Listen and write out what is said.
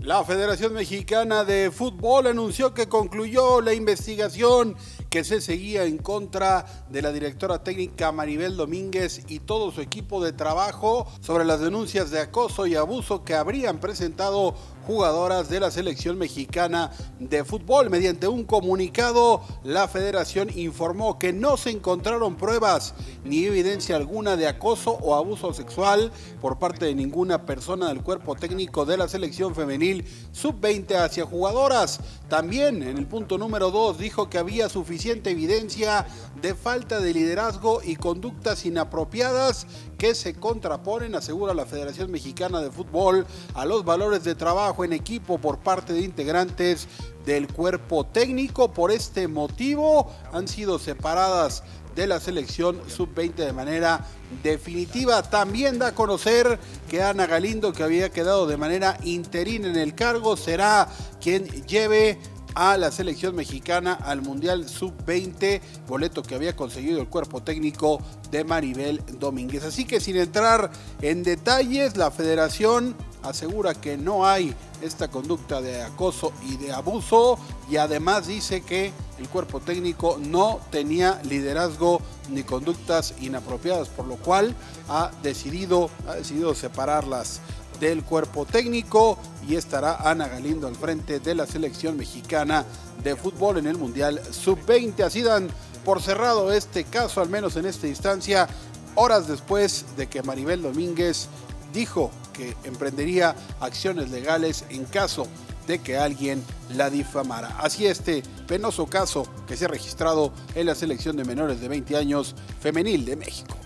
La Federación Mexicana de Fútbol anunció que concluyó la investigación que se seguía en contra de la directora técnica Maribel Domínguez y todo su equipo de trabajo sobre las denuncias de acoso y abuso que habrían presentado jugadoras de la selección mexicana de fútbol. Mediante un comunicado, la federación informó que no se encontraron pruebas ni evidencia alguna de acoso o abuso sexual por parte de ninguna persona del cuerpo técnico de la selección femenil sub-20 hacia jugadoras. También en el punto número 2 dijo que había suficiente evidencia de falta de liderazgo y conductas inapropiadas que se contraponen, asegura la Federación Mexicana de Fútbol, a los valores de trabajo en equipo por parte de integrantes del cuerpo técnico. Por este motivo han sido separadas de la selección sub-20 de manera definitiva. También da a conocer que Ana Galindo, que había quedado de manera interina en el cargo, será quien lleve a la selección mexicana al Mundial Sub-20, boleto que había conseguido el cuerpo técnico de Maribel Domínguez. Así que sin entrar en detalles, la federación asegura que no hay esta conducta de acoso y de abuso, y además dice que el cuerpo técnico no tenía liderazgo ni conductas inapropiadas, por lo cual ha decidido separarlas del cuerpo técnico y estará Ana Galindo al frente de la selección mexicana de fútbol en el Mundial Sub-20. Así dan por cerrado este caso, al menos en esta instancia, horas después de que Maribel Domínguez dijo que emprendería acciones legales en caso de que alguien la difamara. Así este penoso caso que se ha registrado en la selección de menores de 20 años femenil de México.